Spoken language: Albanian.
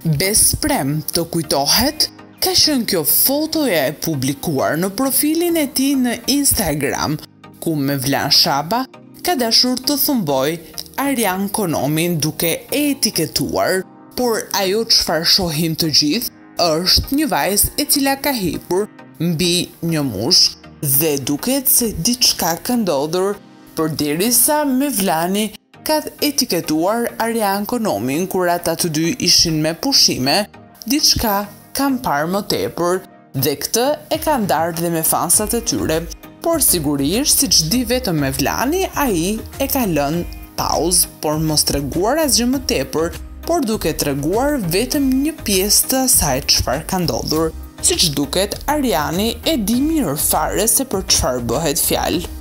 Besprem të kujtohet, ka qenë kjo fotoja e publikuar në profilin e tij në Instagram, ku Mevlan Shaba ka dashur të thumboj Arjan Konomin duke e etiketuar, por ajo çfarë shohim të gjithë është një vajzë e cila ka hipur mbi një mushk dhe duket se diçka ka ndodhur, përderisa Mevlani ka etiketuar Arjan Konomin kur ata të dy ishin me pushime, diçka kam parë më tepër dhe këtë e ka ndarë dhe me fansat e tyre, por sigurisht siç di vetëm Mevlani, ai e ka lënë pauzë, por mos treguar asgjë më tepër, por duke treguar vetëm një pjesë të asaj çfarë ka ndodhur. Siç duket, Arjani e di mirë fare se për çfarë bëhet fjalë.